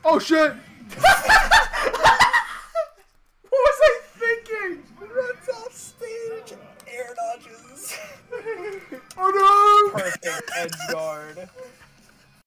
Oh shit! What was I thinking? Runs off stage, air dodges. Oh no! Perfect edge guard.